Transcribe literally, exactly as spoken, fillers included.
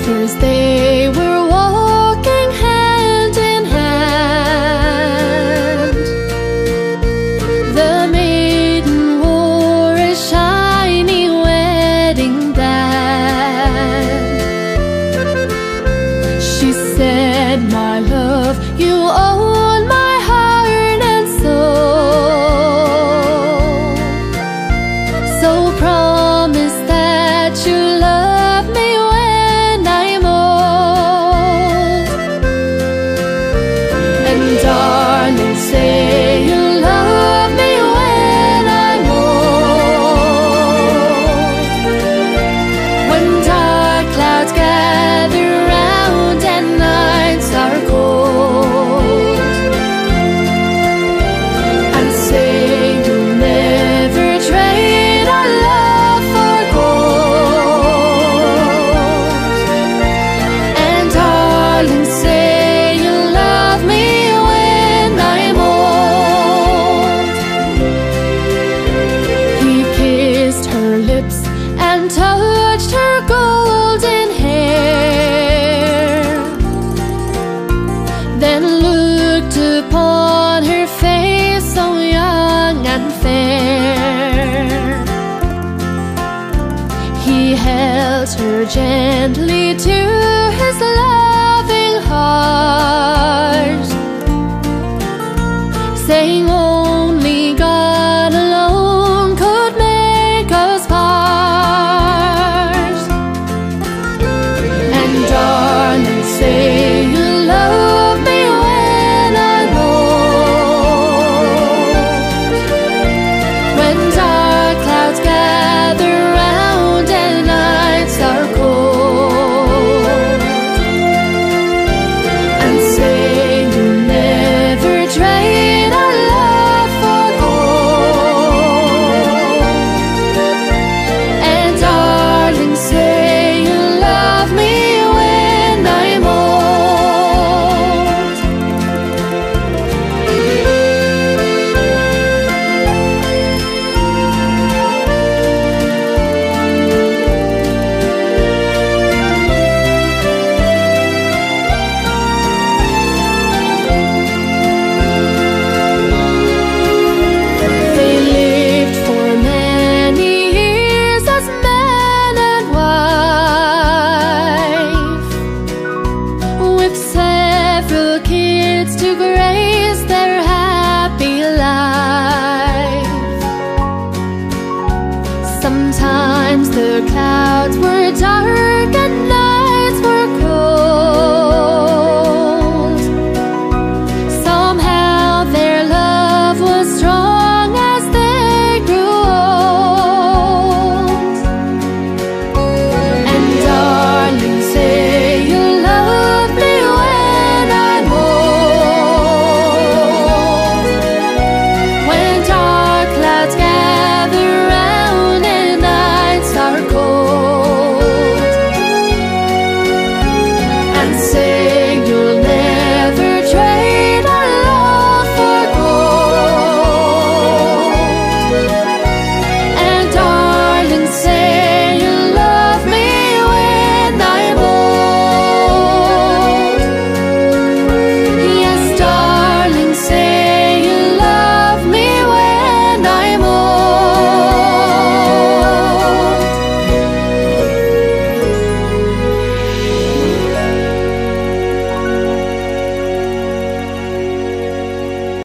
First they were walking hand in hand. The maiden wore a shiny wedding band. She said, "My love, you own my heart and soul. So promise that you'll love me when I'm old. And darling, say you'll love me when I'm old. When dark clouds gather round and nights are cold. And say you'll never trade our love for gold. And darling, say you'll love me when I'm old." He kissed her lips and touched her golden hair, then looked upon her face so young and fair. He held her gently to his loving heart, saying only God alone could make us part. And darling, say you'll love me when I'm old. When dark clouds gather round and nights are cold. And say you'll never trade our love for gold. And darling, say you'll love me when I'm old. They lived for many years as man and wife, with several kids to grace their happy life. Sometimes the clouds were dark and